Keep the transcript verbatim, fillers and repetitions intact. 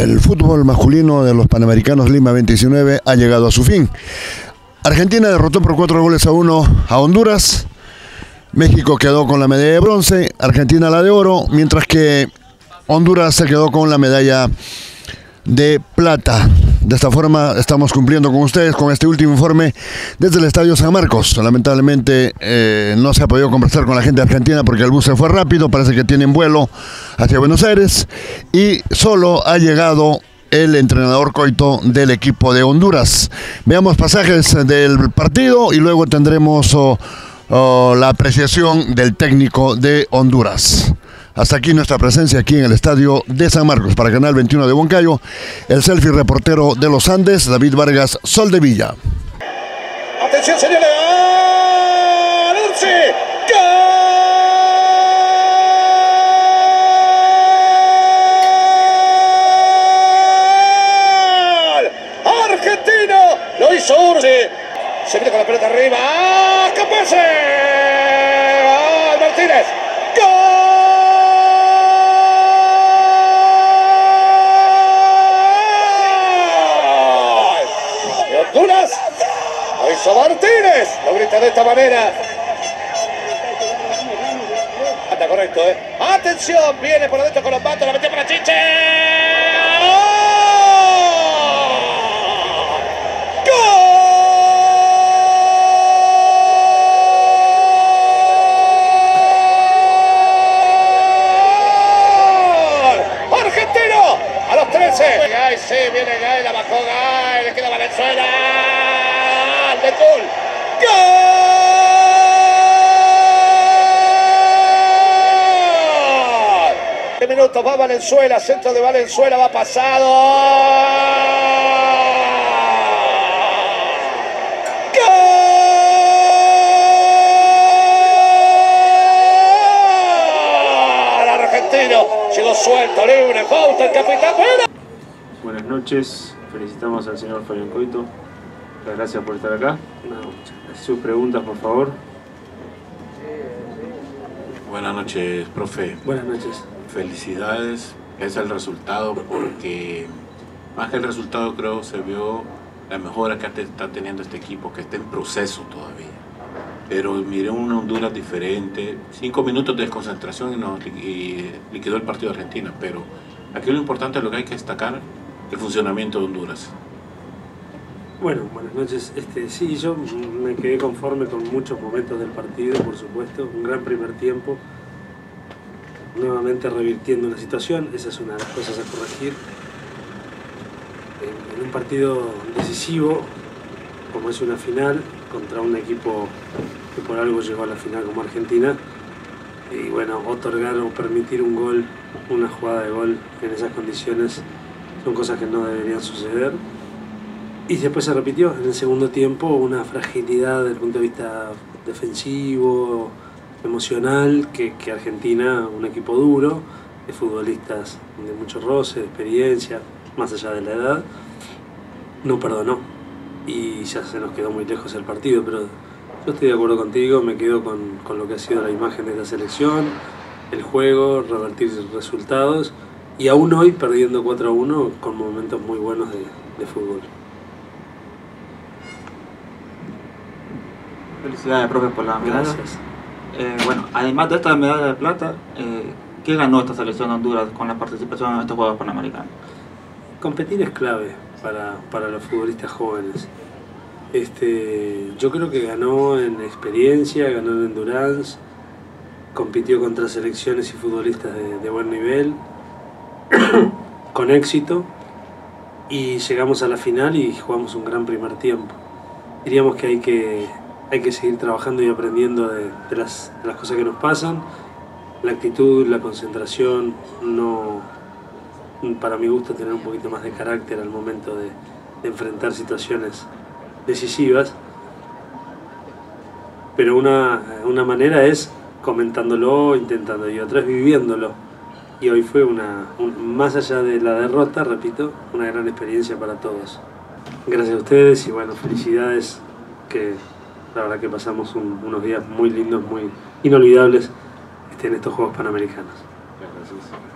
El fútbol masculino de los Panamericanos Lima dos mil diecinueve ha llegado a su fin. Argentina derrotó por cuatro goles a uno a Honduras. México quedó con la medalla de bronce, Argentina la de oro, mientras que Honduras se quedó con la medalla de plata. De esta forma estamos cumpliendo con ustedes con este último informe desde el Estadio San Marcos. Lamentablemente eh, no se ha podido conversar con la gente de Argentina porque el bus se fue rápido, parece que tienen vuelo hacia Buenos Aires y solo ha llegado el entrenador Coito del equipo de Honduras. Veamos pasajes del partido y luego tendremos oh, oh, la apreciación del técnico de Honduras. Hasta aquí nuestra presencia aquí en el Estadio de San Marcos. Para Canal veintiuno de Huancayo, el selfie reportero de los Andes, David Vargas, Sol de Villa. Atención, señores. ¡Alonce! ¡Gol! ¡Argentina! Lo hizo Urce. Se viene con la pelota arriba. ¡Ah! ¡Capese! ¡Gol! Martínez. ¡Gol! Honduras, lo hizo Martínez, lo grita de esta manera. Está correcto, ¿eh? Atención, viene por adentro con los patos, la metió para Chiche. ¡Gol! ¡Argentino! A los trece. Gay, sí, viene Gay, la bajó Gay, le queda Valenzuela. ¡De gol! ¡Gol! ¿Qué minutos va Valenzuela? Centro de Valenzuela, va pasado. ¡Gol! Argentino, llegó suelto, libre, pauta el capitán. Buenas noches, felicitamos al señor Fabián Coito. Muchas gracias por estar acá. Sus preguntas, por favor. Buenas noches, profe. Buenas noches. Felicidades. Es el resultado, porque más que el resultado creo se vio la mejora que está teniendo este equipo, que está en proceso todavía. Pero miré una Honduras diferente. Cinco minutos de desconcentración y, nos, y liquidó el partido de Argentina. Pero aquí lo importante es lo que hay que destacar, el funcionamiento de Honduras. Bueno, buenas noches. Este, sí, yo me quedé conforme con muchos momentos del partido, por supuesto. Un gran primer tiempo. Nuevamente revirtiendo una situación. Esa es una de las cosas a corregir. En, en un partido decisivo, como es una final, contra un equipo que por algo llegó a la final como Argentina. Y bueno, otorgar o permitir un gol, una jugada de gol en esas condiciones, son cosas que no deberían suceder. Y después se repitió en el segundo tiempo una fragilidad desde el punto de vista defensivo, emocional, que, que Argentina, un equipo duro, de futbolistas de mucho roce, de experiencia, más allá de la edad, no perdonó. Y ya se nos quedó muy lejos el partido, pero yo estoy de acuerdo contigo, me quedo con, con lo que ha sido la imagen de la selección, el juego, revertir resultados, y aún hoy perdiendo cuatro a uno con momentos muy buenos de, de fútbol. Felicidades, profe, por la medalla. Gracias. Eh, bueno, además de esta medalla de plata, eh, ¿qué ganó esta selección de Honduras con la participación en estos Juegos Panamericanos? Competir es clave para, para los futbolistas jóvenes. Este, yo creo que ganó en experiencia, ganó en endurance, compitió contra selecciones y futbolistas de, de buen nivel, con éxito, y llegamos a la final y jugamos un gran primer tiempo. Diríamos que hay que, hay que seguir trabajando y aprendiendo de, de, las, de las cosas que nos pasan, la actitud, la concentración, no, para mi gusto tener un poquito más de carácter al momento de, de enfrentar situaciones decisivas, pero una, una manera es comentándolo, intentando, y otra es viviéndolo. Y hoy fue una, un, más allá de la derrota, repito, una gran experiencia para todos. Gracias a ustedes y bueno, felicidades, que la verdad que pasamos un, unos días muy lindos, muy inolvidables este, en estos Juegos Panamericanos. Gracias.